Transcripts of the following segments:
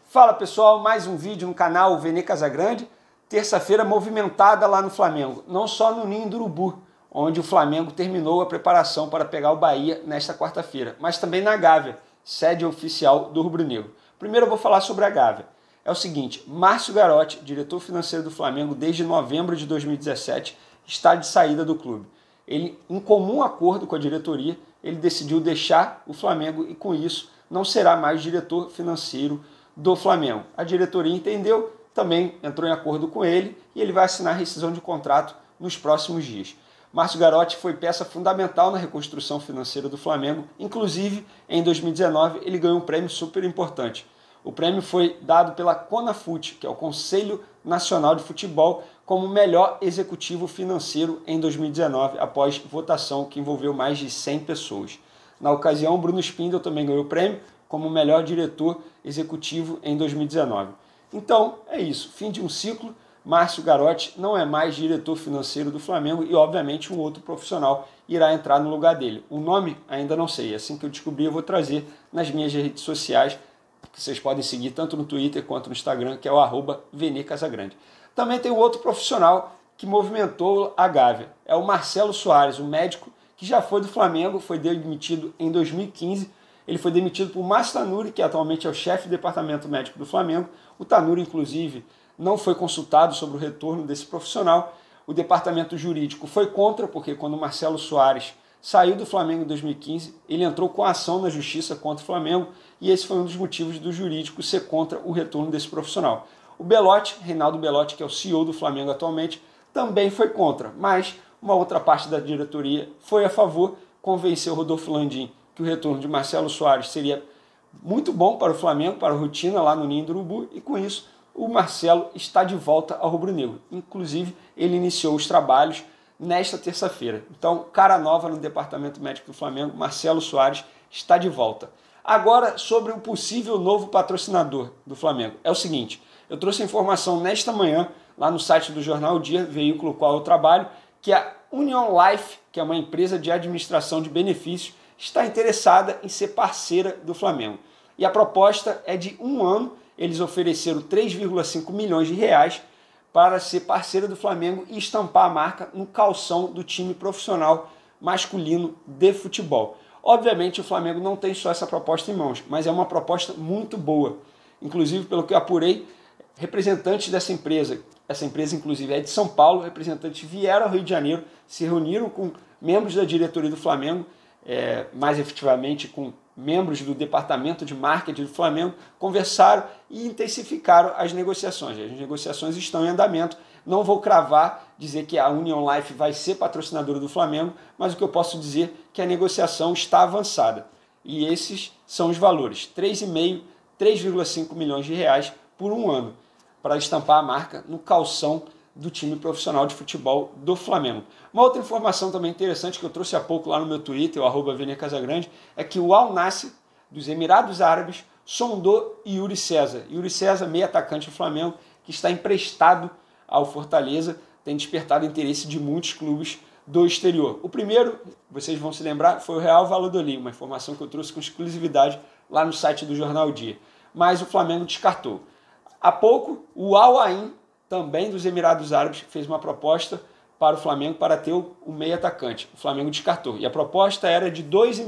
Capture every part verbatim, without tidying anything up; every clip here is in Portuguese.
Fala pessoal, mais um vídeo no canal Vene Casagrande. Terça-feira movimentada lá no Flamengo, não só no Ninho do Urubu, onde o Flamengo terminou a preparação para pegar o Bahia nesta quarta-feira, mas também na Gávea, sede oficial do Rubro Negro. Primeiro eu vou falar sobre a Gávea. É o seguinte, Márcio Garotti, diretor financeiro do Flamengo desde novembro de dois mil e dezessete, está de saída do clube. Ele, em comum acordo com a diretoria, ele decidiu deixar o Flamengo e com isso não será mais diretor financeiro do Flamengo. A diretoria entendeu, também entrou em acordo com ele e ele vai assinar rescisão de contrato nos próximos dias. Márcio Garotti foi peça fundamental na reconstrução financeira do Flamengo, inclusive em dois mil e dezenove ele ganhou um prêmio super importante. O prêmio foi dado pela CONAFUT, que é o Conselho Nacional de Futebol, como melhor executivo financeiro em dois mil e dezenove, após votação que envolveu mais de cem pessoas. Na ocasião, Bruno Spindel também ganhou o prêmio como melhor diretor executivo em dois mil e dezenove. Então, é isso. Fim de um ciclo. Márcio Garotti não é mais diretor financeiro do Flamengo e, obviamente, um outro profissional irá entrar no lugar dele. O nome ainda não sei. Assim que eu descobrir, eu vou trazer nas minhas redes sociais, que vocês podem seguir tanto no Twitter quanto no Instagram, que é o arroba Vene Casagrande. Também tem um outro profissional que movimentou a Gávea. É o Marcelo Soares, o médico que já foi do Flamengo, foi demitido em dois mil e quinze. Ele foi demitido por Márcio Tanuri, que atualmente é o chefe do departamento médico do Flamengo. O Tanuri, inclusive, não foi consultado sobre o retorno desse profissional. O departamento jurídico foi contra, porque quando o Marcelo Soares saiu do Flamengo em dois mil e quinze, ele entrou com ação na justiça contra o Flamengo e esse foi um dos motivos do jurídico ser contra o retorno desse profissional. O Belotti, Reinaldo Belotti, que é o C E O do Flamengo atualmente, também foi contra, mas uma outra parte da diretoria foi a favor, convenceu Rodolfo Landim que o retorno de Marcelo Soares seria muito bom para o Flamengo, para a rotina lá no Ninho do Urubu, e com isso o Marcelo está de volta ao Rubro Negro. Inclusive, ele iniciou os trabalhos nesta terça-feira. Então, cara nova no departamento médico do Flamengo, Marcelo Soares está de volta. Agora, sobre o possível novo patrocinador do Flamengo. É o seguinte, eu trouxe a informação nesta manhã, lá no site do Jornal O Dia, veículo qual eu trabalho, que a Union Life, que é uma empresa de administração de benefícios, está interessada em ser parceira do Flamengo. E a proposta é de um ano, eles ofereceram três vírgula cinco milhões de reais para ser parceira do Flamengo e estampar a marca no calção do time profissional masculino de futebol. Obviamente o Flamengo não tem só essa proposta em mãos, mas é uma proposta muito boa. Inclusive, pelo que eu apurei, representantes dessa empresa, essa empresa inclusive é de São Paulo, representantes vieram ao Rio de Janeiro, se reuniram com membros da diretoria do Flamengo, É, mais efetivamente com membros do departamento de marketing do Flamengo, conversaram e intensificaram as negociações. As negociações estão em andamento. Não vou cravar, dizer que a Union Life vai ser patrocinadora do Flamengo, mas o que eu posso dizer é que a negociação está avançada. E esses são os valores, três vírgula cinco, três vírgula cinco milhões de reais por um ano, para estampar a marca no calção do time profissional de futebol do Flamengo. Uma outra informação também interessante que eu trouxe há pouco lá no meu Twitter, o arroba Vene Casagrande, é que o Al Nassr dos Emirados Árabes sondou Yuri César. Yuri César, meio atacante do Flamengo, que está emprestado ao Fortaleza, tem despertado interesse de muitos clubes do exterior. O primeiro, vocês vão se lembrar, foi o Real Valladolid, uma informação que eu trouxe com exclusividade lá no site do Jornal O Dia. Mas o Flamengo descartou. Há pouco, o Al Ain, também dos Emirados Árabes, fez uma proposta para o Flamengo para ter o meio atacante. O Flamengo descartou. E a proposta era de dois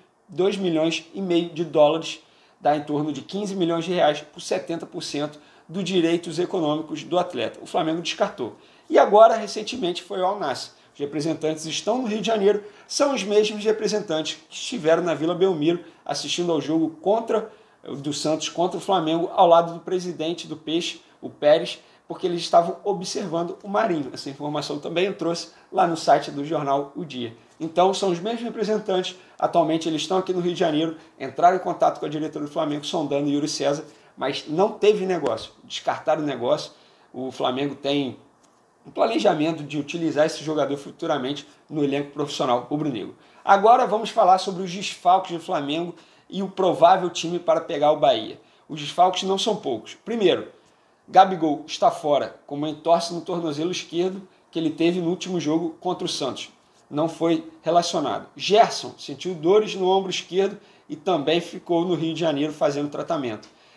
milhões e meio de dólares, dá em torno de quinze milhões de reais por setenta por cento dos direitos econômicos do atleta. O Flamengo descartou. E agora, recentemente, foi o Al Nassr. Os representantes estão no Rio de Janeiro, são os mesmos representantes que estiveram na Vila Belmiro assistindo ao jogo contra do Santos contra o Flamengo, ao lado do presidente do Peixe, o Pérez, porque eles estavam observando o Marinho. Essa informação também eu trouxe lá no site do Jornal O Dia. Então, são os mesmos representantes. Atualmente, eles estão aqui no Rio de Janeiro, entraram em contato com a diretora do Flamengo, sondando Yuri César, mas não teve negócio. Descartaram o negócio. O Flamengo tem um planejamento de utilizar esse jogador futuramente no elenco profissional rubro-negro. Agora, vamos falar sobre os desfalques do Flamengo e o provável time para pegar o Bahia. Os desfalques não são poucos. Primeiro, Gabigol está fora, com uma entorse no tornozelo esquerdo que ele teve no último jogo contra o Santos. Não foi relacionado. Gerson sentiu dores no ombro esquerdo e também ficou no Rio de Janeiro fazendo tratamento.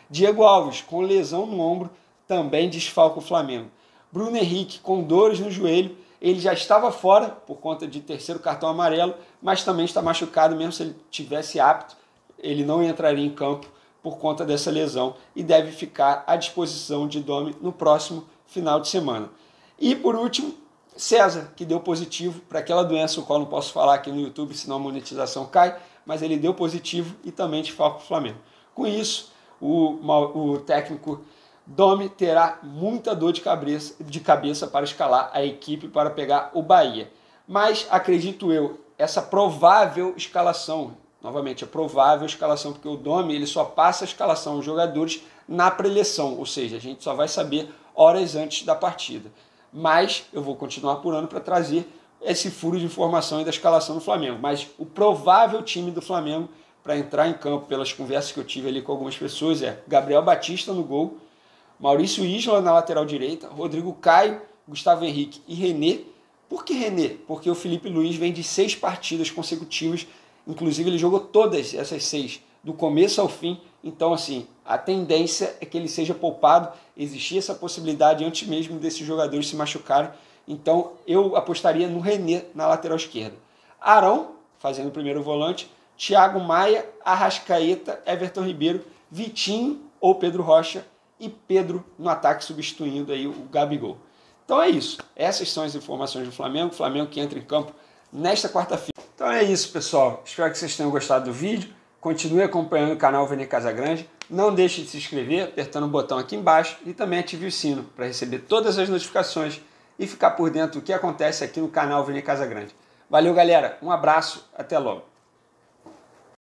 Diego Alves, com lesão no ombro, também desfalca o Flamengo. Bruno Henrique, com dores no joelho, ele já estava fora por conta de terceiro cartão amarelo, mas também está machucado, mesmo se ele tivesse apto, ele não entraria em campo por conta dessa lesão e deve ficar à disposição de Domi no próximo final de semana. E por último, César, que deu positivo para aquela doença, o qual não posso falar aqui no YouTube, senão a monetização cai, mas ele deu positivo e também desfalca o Flamengo. Com isso, o, o técnico Domi terá muita dor de cabeça, de cabeça para escalar a equipe para pegar o Bahia. Mas, acredito eu, essa provável escalação, novamente, a provável escalação, porque o Domi ele só passa a escalação aos jogadores na preleção, ou seja, a gente só vai saber horas antes da partida. Mas eu vou continuar apurando para trazer esse furo de informação e da escalação do Flamengo. Mas o provável time do Flamengo para entrar em campo, pelas conversas que eu tive ali com algumas pessoas, é Gabriel Batista no gol, Maurício Isla na lateral direita, Rodrigo Caio, Gustavo Henrique e René. Por que René? Porque o Felipe Luiz vem de seis partidas consecutivas, inclusive ele jogou todas essas seis, do começo ao fim. Então, assim, a tendência é que ele seja poupado. Existia essa possibilidade antes mesmo desses jogadores se machucarem. Então, eu apostaria no René na lateral esquerda. Arão, fazendo o primeiro volante, Thiago Maia, Arrascaeta, Everton Ribeiro, Vitinho ou Pedro Rocha e Pedro no ataque, substituindo aí o Gabigol. Então é isso. Essas são as informações do Flamengo. O Flamengo que entra em campo nesta quarta-feira. Então é isso, pessoal. Espero que vocês tenham gostado do vídeo. Continue acompanhando o canal Vene Casagrande. Não deixe de se inscrever apertando o botão aqui embaixo e também ative o sino para receber todas as notificações e ficar por dentro do que acontece aqui no canal Vene Casagrande. Valeu, galera. Um abraço. Até logo.